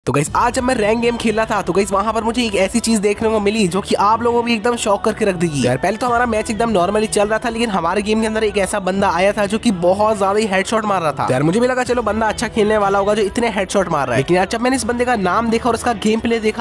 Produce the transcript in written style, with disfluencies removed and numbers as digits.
तो गाइस आज जब मैं रैंक गेम खेल रहा था तो गाइस वहां पर मुझे एक ऐसी चीज देखने को मिली जो कि आप लोगों को भी एकदम शॉक करके रख देगी यार। पहले तो हमारा मैच एकदम नॉर्मली चल रहा था, लेकिन हमारे गेम के अंदर एक ऐसा बंदा आया था जो कि बहुत ज्यादा ही हेडशॉट मार रहा था। यार मुझे भी लगा चलो बंदा अच्छा खेलने वाला होगा जो इतने हेडशॉट मार रहा है, लेकिन यार जब मैंने इस बंदे का नाम देखा और उसका गेम प्ले देखा